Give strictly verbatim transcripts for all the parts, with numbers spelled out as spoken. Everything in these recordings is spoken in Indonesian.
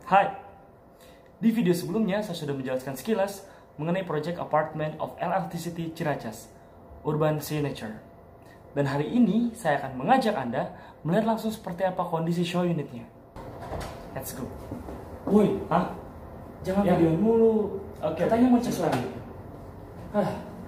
Hai, di video sebelumnya saya sudah menjelaskan sekilas mengenai Project Apartment of L R T City Ciracas, Urban Signature. Dan hari ini saya akan mengajak Anda melihat langsung seperti apa kondisi show unitnya. Let's go. Woi, Hah? jangan Ya. video mulu. Oke. Katanya mau cas lagi. Hah.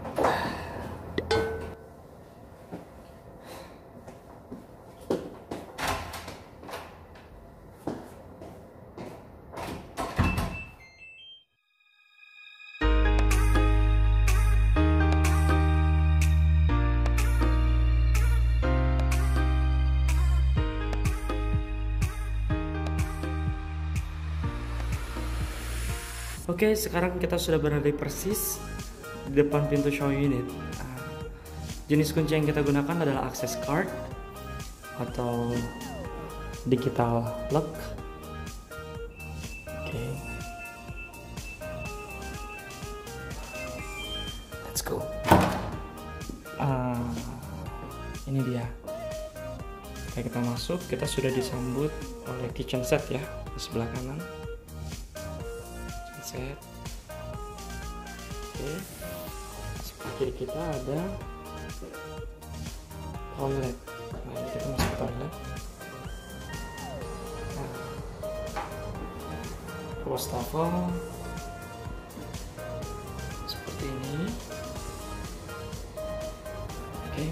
Oke, sekarang kita sudah berada persis di depan pintu show unit. Nah, jenis kunci yang kita gunakan adalah access card atau digital lock. Oke, let's go. Ah, ini dia. Oke, kita masuk. Kita sudah disambut oleh kitchen set ya di sebelah kanan. Set. Oke, sebelah kiri kita ada toilet. Nah, ini kita masuk ke toilet. Nah, wastafel seperti ini. Oke.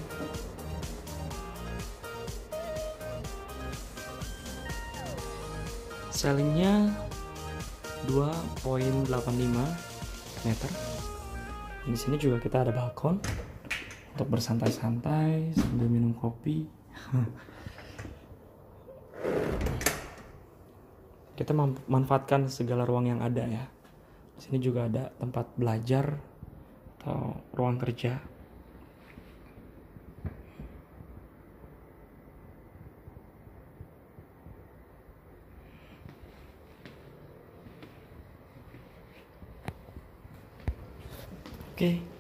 Ceilingnya dua koma delapan lima meter. Di sini juga kita ada balkon untuk bersantai-santai sambil minum kopi. Kita memanfaatkan segala ruang yang ada ya. Di sini juga ada tempat belajar atau ruang kerja. Oke,